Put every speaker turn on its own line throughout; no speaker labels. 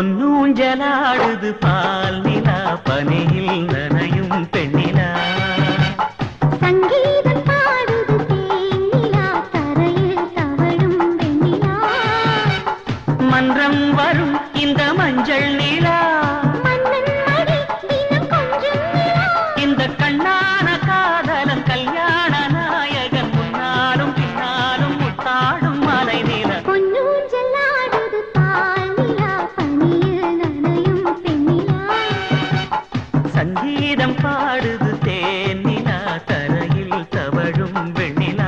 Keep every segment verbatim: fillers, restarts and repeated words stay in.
பொன்னூஞ்சலாடுது பால் நிலா பனியில் நனையும் பெண்ணிலா
சங்கீதம் பாடுது தேனிலா தரையில் தவழும் வெண்ணிலா
மன்றம் வரும் இந்த மஞ்சள் நிலா
மன்னன் மடி தினம் கொஞ்சம் நிலா
இந்த கண்ணான காதலன் கல்யாண நாயகன் முன்னாலும் பின்னாலும் முத்தாடும் மலை நிலா
பொன்னூஞ்சலாடுது பால் நிலா பனியில் நனையும் பெண்ணிலா
சங்கீதம் பாடுது தேனிலா தரையில் தவழும் வெண்ணிலா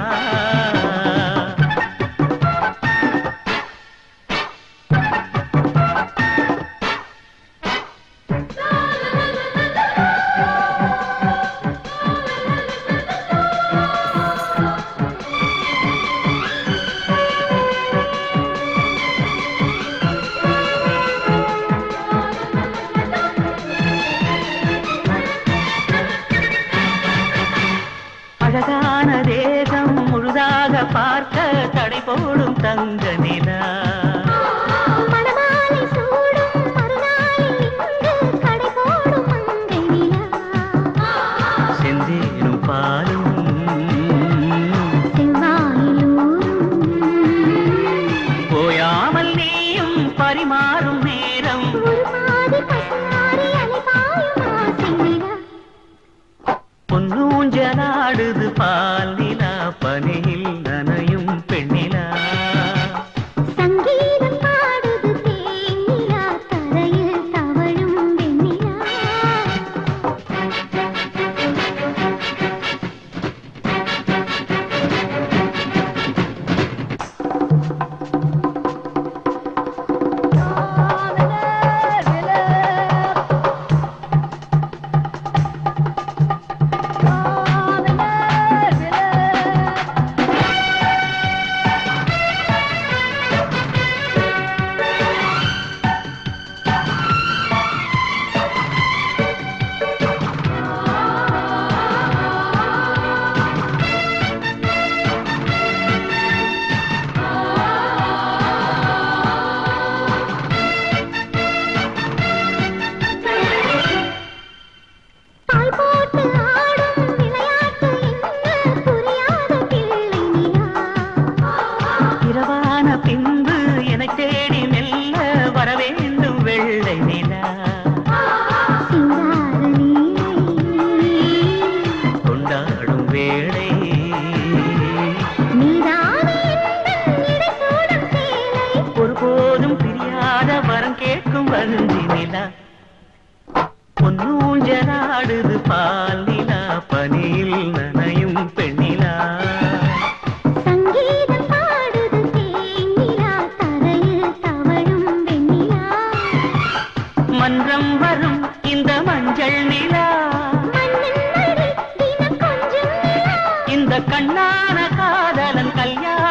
அழகான தேகம் முழுதாக பார்க்க தடை போடும் தங்க நிலா
மணமாலை சூடும் மறுநாளில் இங்கு கடை போடும் மங்கை நிலா
செந்தேனும் பாலும்
செவ்வாயில்
போயாமல் நீயும் பரிமாறும் நேரம்
ஒரு பாதி பசுமாறி அலைபாயும் ஆசை நிலா
பொன்னூஞ்சலாடுது பால் நிலா பனியில் நனையும் பெண்ணிலா
சங்கீதம் பாடுது தேனிலா தரையில் தவழும் வெண்ணிலா பால் போட்டு ஆடும் விளையாட்டு என்ன புரியாத பிள்ளை நிலா
இரவான பின்பு என்னை தேடி மெல்ல வர வேண்டும் வெள்ளை நிலா
சிங்கார நீலை
கொண்டாடும் வேளை
நீதானே எந்தன் இடை சூடும் சேலை
ஒருபோதும் பிரியாத வரம் கேட்கும் வந்தி நிலா பொன்னூஞ்சலாடுது பால் நிலா பனியில் நனையும் பெண்ணிலா
சங்கீதம் பாடுது தேனிலா தரையில் தவழும் வெண்ணிலா
மன்றம் வரும் இந்த மஞ்சள் நிலா
மன்னன் மடி தினம் கொஞ்சம் நிலா
இந்த கண்ணான காதலன் கல்யாண